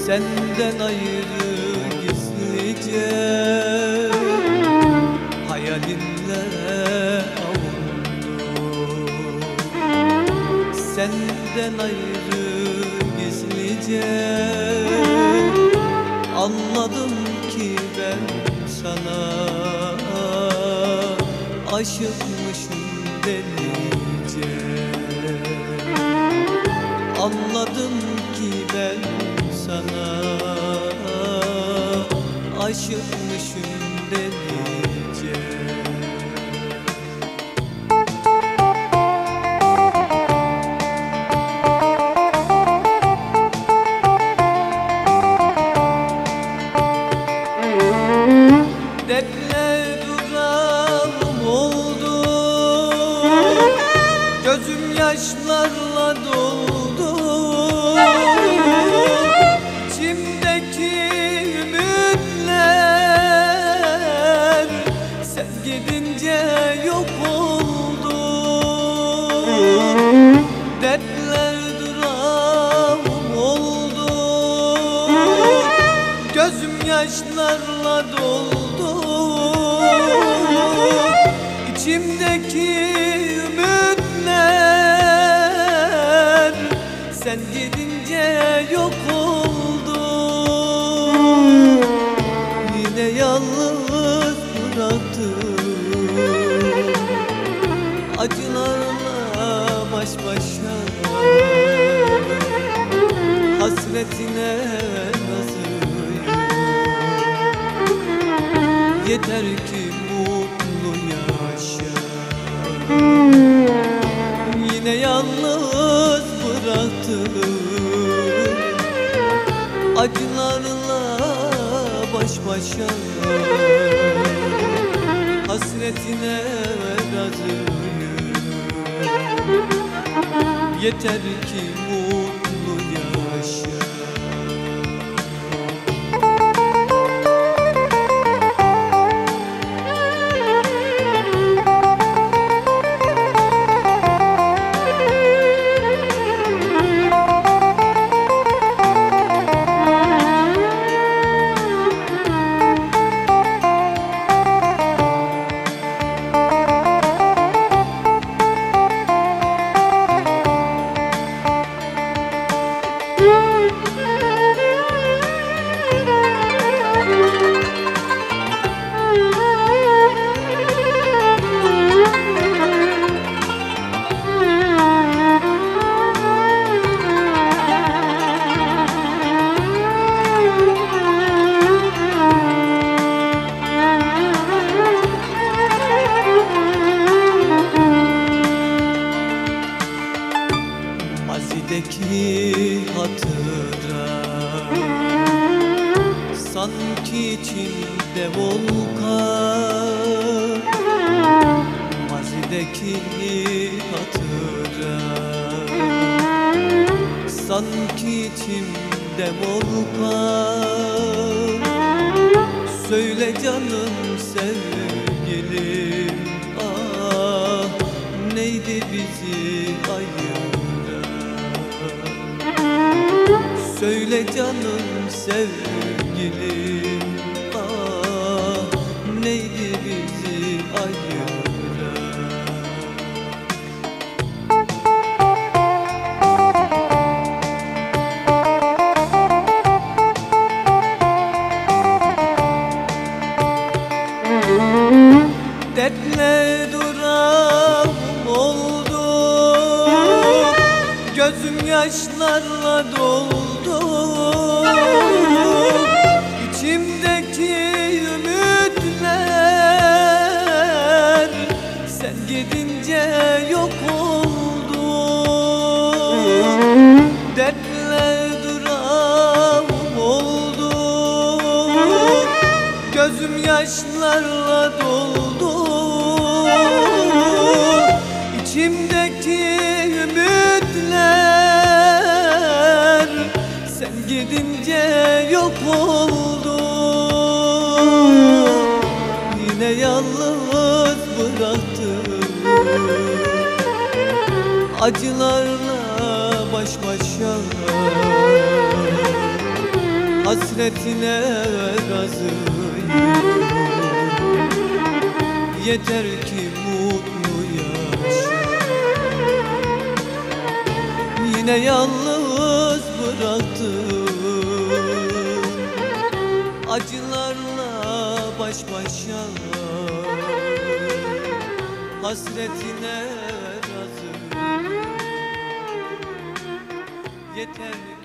Senden ayrı gizlice hayalinle avundum. Senden ayrı gizlice anladım ki ben sana aşıkmışım delice. Anladım ki ben sana aşıkmışım delice. Dertle durağım oldu, gözüm yaşlarla doldu. İçimdeki ümitler sen gidince yok oldu. Dertler durağım oldu, gözüm yaşlarla doldu. İçimdeki ümitler sen gidince yok oldu. Yine yalnız bıraktım, acılarla baş başa. Hasretine razıyım, yeter ki mutlu yaşa. Yine yalnız bıraktım, acılarla baş başa. Hasretine razıyım, yeter ki mutlu yaşa. Mazideki hatıra sanki içimde volkan. Mazideki hatıra sanki içimde volkan. Söyle canım sevgilim, ah neydi bizi ayıran? Söyle canım sevgilim, ah neydi bizi ayıran? Dertle durağım oldu, gözüm yaşlarla doldu. İçimdeki ümitler sen gidince yok oldu. Dertle durağım oldu, gözüm yaşlarla doldu. İçimdeki ümitler sen gidince yok oldu. Yine yalnız bıraktım, acılarla baş başa. hasretine razıyım. Yeter ki mutlu yaşa. Yine yalnız bıraktım, acılarla baş başa. Hasretine razıyım. Yeter